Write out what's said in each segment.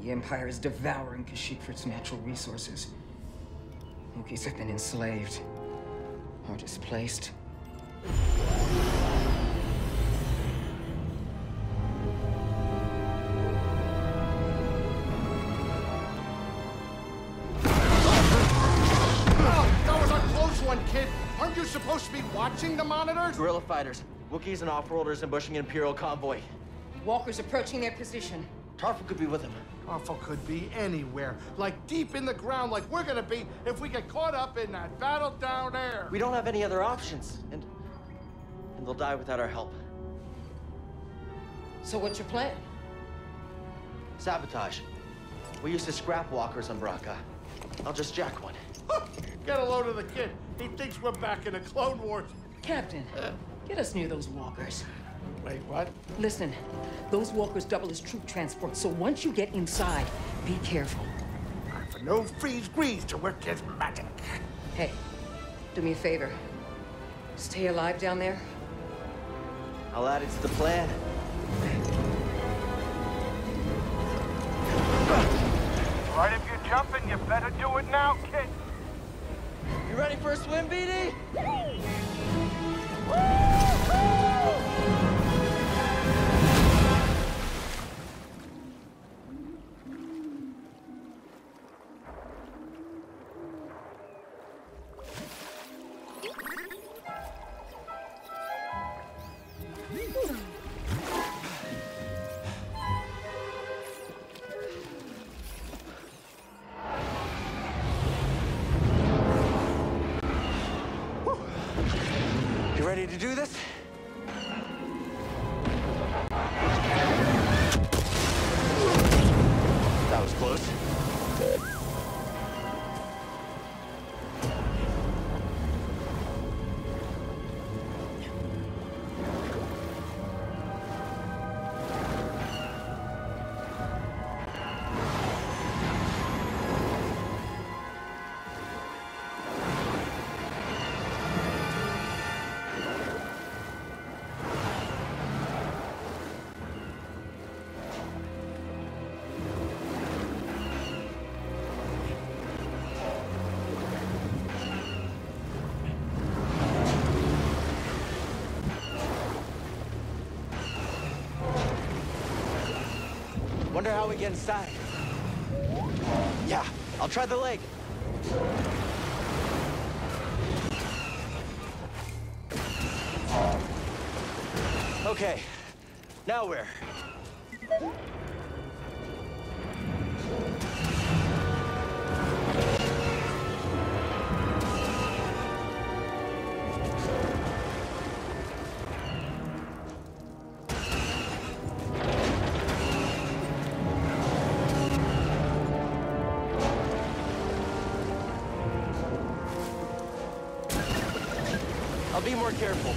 The Empire is devouring Kashyyyk for its natural resources. Wookiees have been enslaved or displaced. Kid, aren't you supposed to be watching the monitors? Guerrilla fighters, Wookiees and off-worlders ambushing an Imperial convoy. Walkers approaching their position. Tarfful could be with them. Tarfful could be anywhere, like deep in the ground, like we're gonna be if we get caught up in that battle down there. We don't have any other options, and they'll die without our help. So what's your plan? Sabotage. We used to scrap walkers on Bracca. I'll just jack one. Get a load of the kid. He thinks we're back in the Clone Wars. Captain, get us near those walkers. Wait, what? Listen, those walkers double as troop transport, so once you get inside, be careful. For no freeze grease to work his magic. Hey, do me a favor. Stay alive down there. I'll add it to the plan. Right, if you're jumping, you better do it now, kid. You ready for a swim, BD? Ready to do this? That was close. Wonder how we get inside. Yeah, I'll try the leg. Okay, now where? I'll be more careful.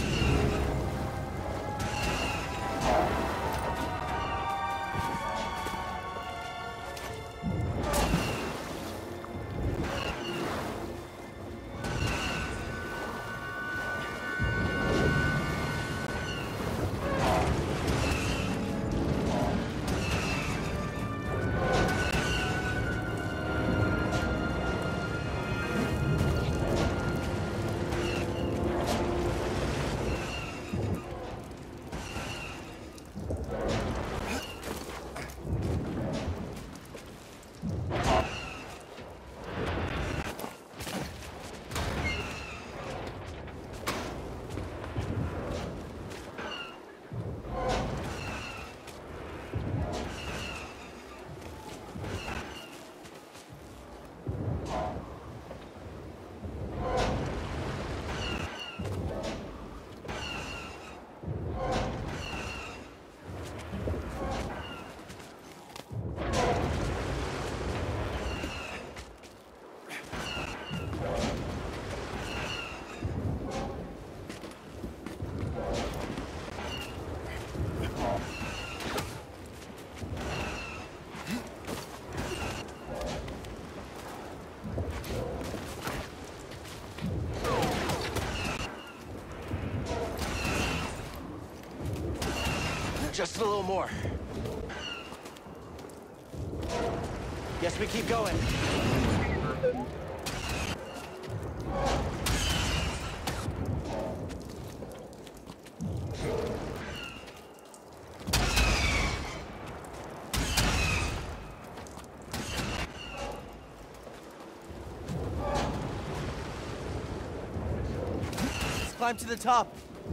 Just a little more. Guess we keep going. Let's climb to the top.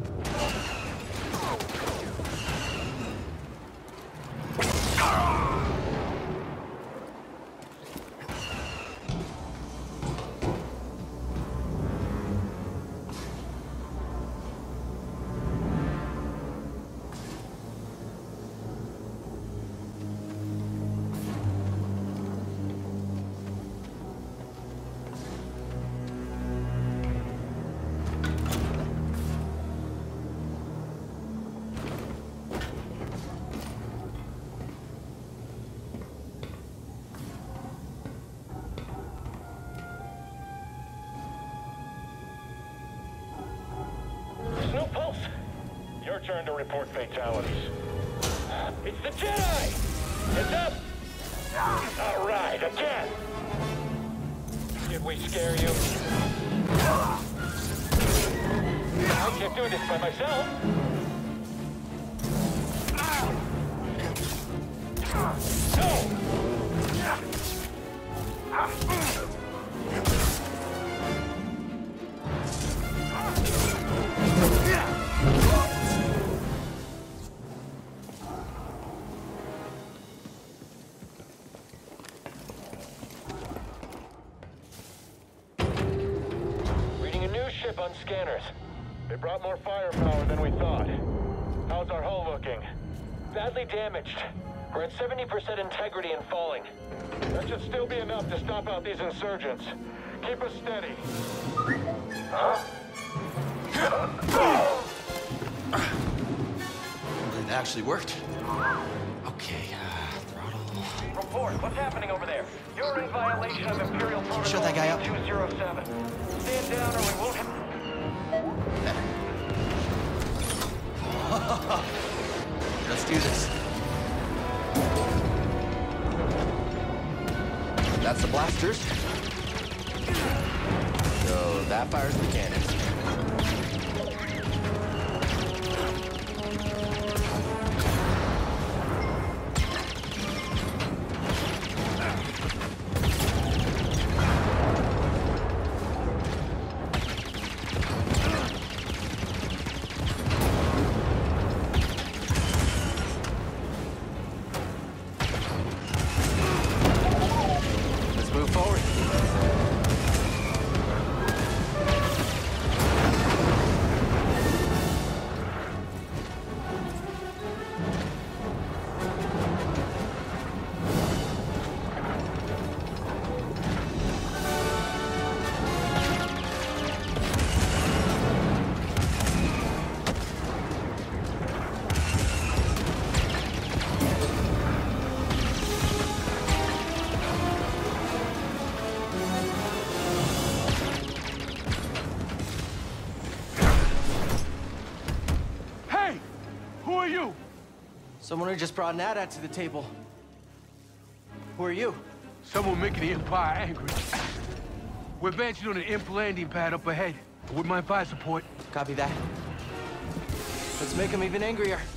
Snoop Pulse, your turn to report fatalities. It's the Jedi! Heads up! All right, again! Did we scare you? I can't do this by myself. No! Ship on scanners. It brought more firepower than we thought. How's our hull looking? Badly damaged. We're at 70% integrity and falling. That should still be enough to stop out these insurgents. Keep us steady. Huh? It actually worked. Okay, throttle. Report, what's happening over there? You're in violation of Imperial Protocol Shut that guy up. 207. Stand down or we won't have... Let's do this. That's the blasters. So that fires the cannons. Move forward. Someone who just brought an AT-AT to the table. Who are you? Someone making the Empire angry. We're advancing on an imp landing pad up ahead. With my fire support. Copy that. Let's make them even angrier.